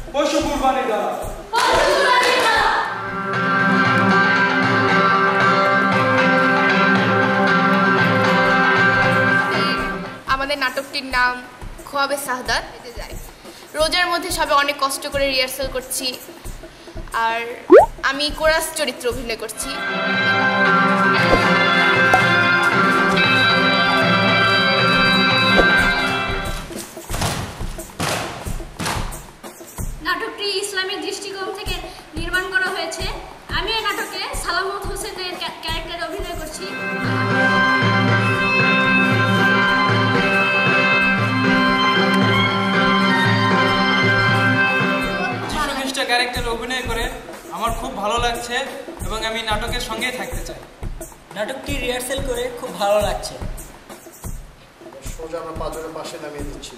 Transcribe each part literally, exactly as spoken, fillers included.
পশু কুরবানি দ্বারা আমাদের নাটকটির নাম খোয়াবে শাহাদাত। রোজার মধ্যে সবাই অনেক কষ্ট করে রিহার্সাল করছি, আর আমি কোরাস চরিত্র অভিনয় করছি। নাটকটি ইসলামিক দৃষ্টিকোণ থেকে নির্মাণ করা হয়েছে। আমি এই নাটকে সালামত হোসেনের ক্যারেক্টারে অভিনয় করছি। ক্যারেক্টারে অভিনয় করে আমার খুব ভালো লাগছে এবং আমি নাটকের সঙ্গেই থাকতে চাই। নাটকটি রিহার্সাল করে খুব ভালো লাগছে। সোজা আমরা পাঁচজনের পাশে নামিয়ে দিচ্ছি।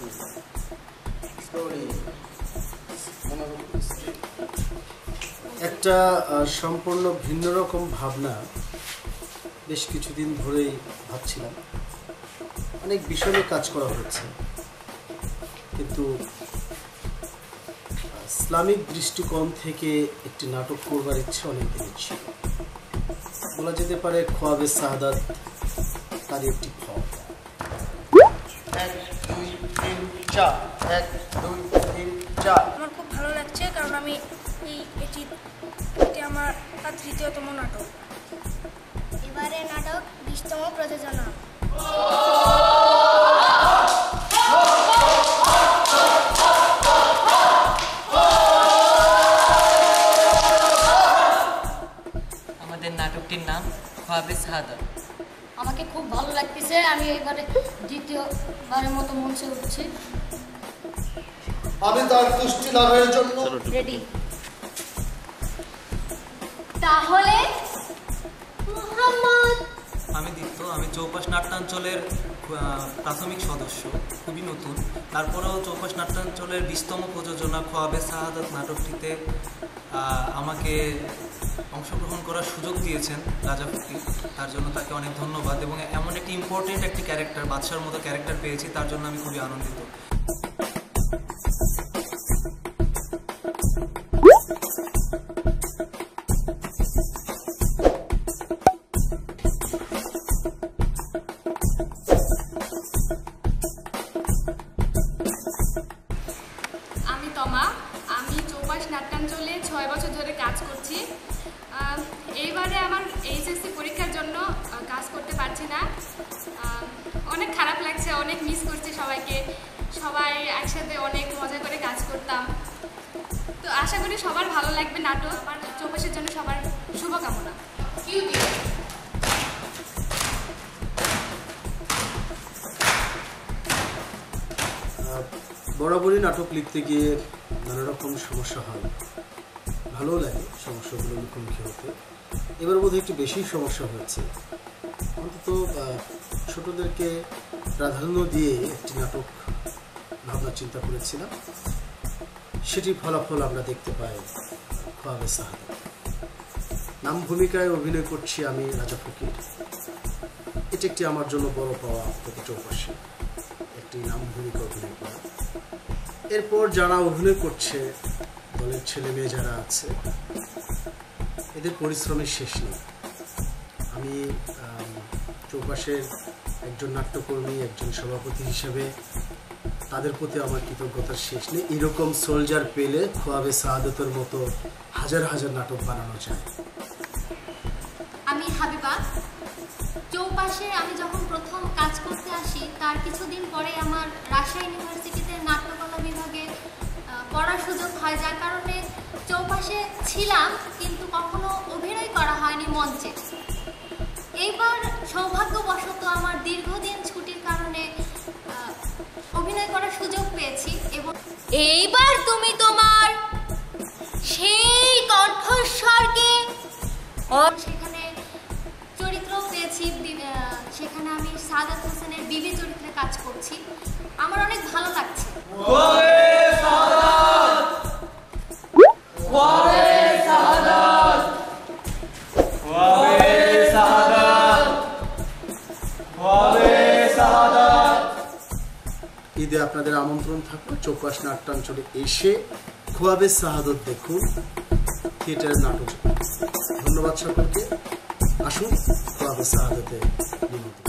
একটা সম্পূর্ণ ভিন্ন রকম ভাবনা বেশ কিছুদিন ধরেই ভাবছিলাম। অনেক বিষয়ে কাজ করা হচ্ছে, কিন্তু ইসলামিক দৃষ্টিকোণ থেকে একটি নাটক করবার ইচ্ছে অনেক দিন ছিল। বলা যেতে পারে খোয়াবে শাহাদাত তার একটি ফল। এক দুই তিন চার এক দুই তিন চার আমার খুব ভালো লাগছে, কারণ আমি এই এটি এটি আমার তৃতীয়তম নাটক। এবারে নাটক বিশতম প্রযোজনা। নাটকটির নাম খোয়াবে শাহাদাত। আমাকে খুব ভালো লাগতেছে, আমি এবারে দ্বিতীয়বারের মতো মঞ্চে উঠছি। আমি তার তুষ্টি লাভের জন্য রেডি। তাহলে মোহাম্মদ। আমি দীপ্ত, আমি চৌপাশ নাট্যাঞ্চলের প্রাথমিক সদস্য, খুবই নতুন। তারপরেও চৌপাশ নাট্যাঞ্চলের বিশতম প্রযোজনা খোয়াবে শাহাদাত নাটকটিতে আমাকে অংশগ্রহণ করার সুযোগ দিয়েছেন রাজা ফকির, তার জন্য তাকে অনেক ধন্যবাদ। এবং এমন একটি ইম্পর্টেন্ট একটি ক্যারেক্টার, বাদশার মতো ক্যারেক্টার পেয়েছি, তার জন্য আমি খুবই আনন্দিত। আমি তমা, আমি চৌপাশ নাট্যাঞ্চলে ছয় বছর ধরে কাজ করছি। এইবারে আমার এইচএসসি পরীক্ষার জন্য কাজ করতে পারছি না, অনেক খারাপ লাগছে, অনেক মিস করছি সবাইকে। সবাই একসাথে অনেক মজা করে কাজ করতাম। তো আশা করি সবার ভালো লাগবে নাটক। আমার চৌপাশের জন্য সবার শুভকামনা। বরাবরই নাটক লিখতে গিয়ে নানা রকম সমস্যা হয়, ভালো লাগে সমস্যাগুলো মুখোমুখি হতে। এবার বোধহয় একটু বেশি সমস্যা হয়েছে। অন্তত ছোটদেরকে প্রাধান্য দিয়ে একটি নাটক ভাবনা চিন্তা করেছিলাম, সেটির ফলাফল আমরা দেখতে পাই খোয়াবে শাহাদাত। নাম ভূমিকায় অভিনয় করছি আমি রাজা ফকির। এটি একটি আমার জন্য বড় পাওয়া প্রতি চৌপাশে একটি নাম ভূমিকা অভিনয় করা। এরপর যারা অভিনয় করছে, দলের ছেলে মেয়ে যারা আছে, এদের পরিশ্রমের শেষ নেই। আমি চৌপাশের একজন নাট্যকর্মী, একজন সভাপতি হিসেবে তাদের প্রতি আমার কৃতজ্ঞতার শেষ নেই। এরকম সোলজার পেলে খোয়াবে শাহাদাতের মতো হাজার হাজার নাটক বানানো যায়। আমি হাবিবা। চৌপাশে আমি যখন প্রথম কাজ করতে আসি, তার কিছুদিন পরে আমার রাজশাহী ইউনিভার্সিটিতে নাট্যকলা বিভাগে পড়ার সুযোগ হয়, যার কারণে চৌপাশে ছিলাম কিন্তু কখনো অভিনয় করা হয়নি মঞ্চে। এইবার সৌভাগ্যবশত আমার দীর্ঘদিন ছুটির কারণে অভিনয় করার সুযোগ পেয়েছি। এবং এইবার তুমি তোমার সেই কণ্ঠস্বরকে সেখানে চরিত্র পেয়েছি। সেখানে আমি শাহাদাত হোসেনের বিবি চরিত্রে কাজ করছি। আমার অনেক ভালো লাগছে। ঈদে আপনাদের আমন্ত্রণ থাকলো চৌপাশ নাট্যাঞ্চলে এসে খোয়াবে শাহাদত দেখুন থিয়েটারের নাটক। ধন্যবাদ সকলকে। আসুন খোয়াবে শাহাদতে নিমন্ত্রণ।